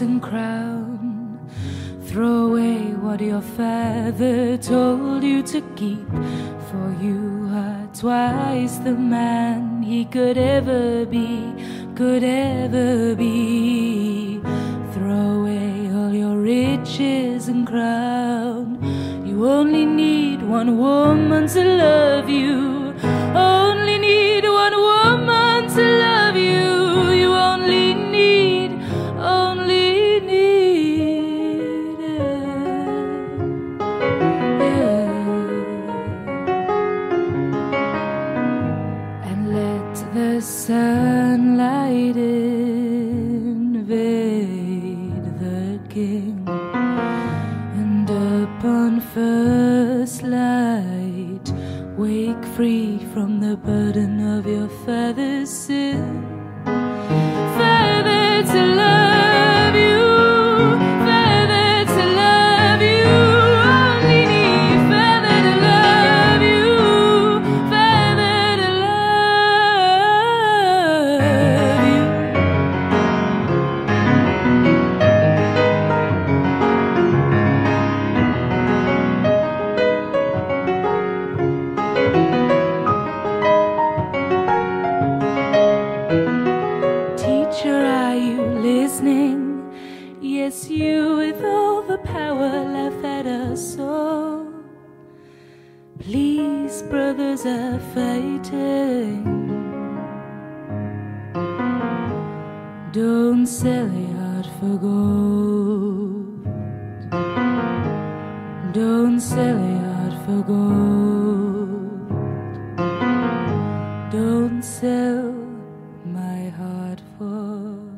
and crown. Throw away what your father told you to keep, for you are twice the man he could ever be, could ever be. Throw away all your riches and crown. You only need one woman to love you. Only need one woman to love you. You only need And let the sunlight invade the king, and upon first light wake free from the burden of your father's sin. Father, to love you, Father, to love you. Only need Father to love you, Father to love you. Teacher, are you listening? Yes, you with all the power laugh at us all. Please, brothers are fighting. Don't sell your heart for gold. Don't sell your heart for gold. Don't sell my heart for